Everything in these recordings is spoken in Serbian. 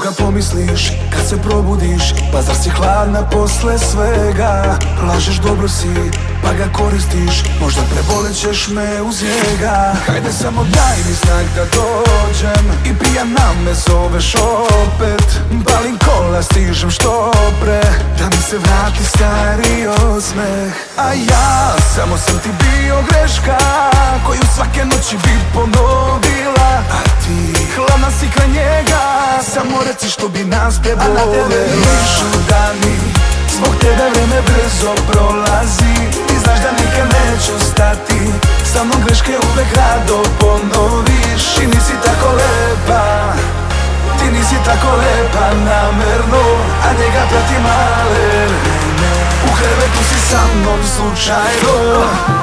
toga pomisliš kad se probudiš? Pa zar si hladna posle svega? Lažeš dobro si, pa ga koristiš, možda prebolit ćeš me uz njega. Hajde samo daj mi znak da dođem i pijana me zoveš opet. Palim kola, stižem što pre, da mi se vrati stari osmeh. A ja samo sam ti bio greška koju svake noći bi ponovila. A ti hladna si kraj njega, samo reci što bi nas prebolela. A na tebe lišu dani, zbog tebe vreme brzo prolazi. Ti znaš da nikad neću stati, sa mnom greške uvek rado ponoviš. I nisi tako lepa, ti nisi tako lepa namerno, a njega prati male. U krevetu si sa mnom slučajno.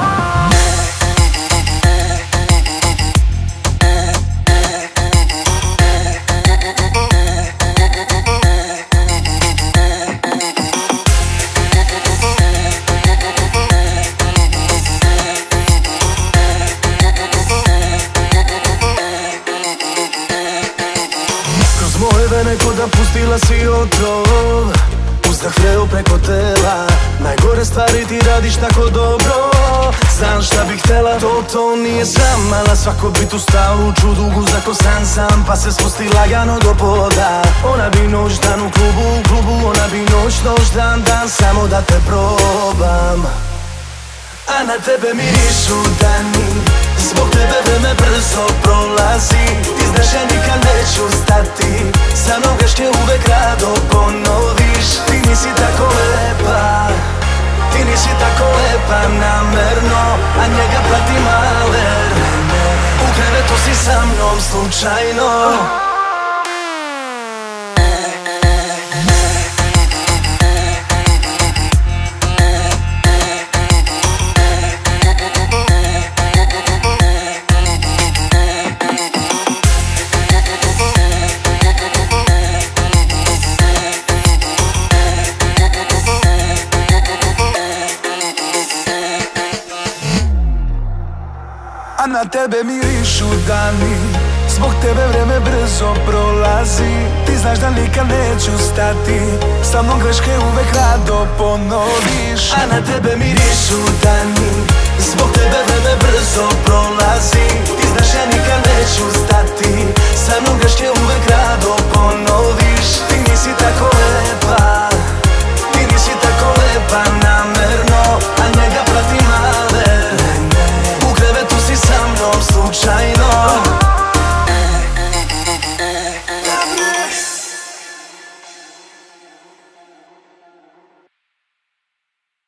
Moje vene ko da pustila si otrov, uzdah vreo preko tela. Najgore stvari ti radiš tako dobro. Znam šta bih htela, to nije sam. Mala svako bi tu stao u čudu, guzako sam, pa se spusti lagano do poda. Ona bi noć dan u klubu, ona bi noć dan, samo da te probam. A na tebe mirišu dani, zbog tebe vreme brzo prolazi. Ti znaš ja nikad neću stati, sa mnom greške uvek rado ponoviš. Ti nisi tako lepa, ti nisi tako lepa namerno, a njega prati maler. U krevetu si sa mnom slučajno. A na tebe mirišu dani, zbog tebe vreme brzo prolazi. Ti znaš da nikad neću stati, sa mnom greške uvek rado ponoviš. A na tebe mirišu dani, zbog tebe vreme brzo prolazi. Ti znaš ja nikad neću stati, sa mnom greške uvek rado ponoviš. Ti nisi tako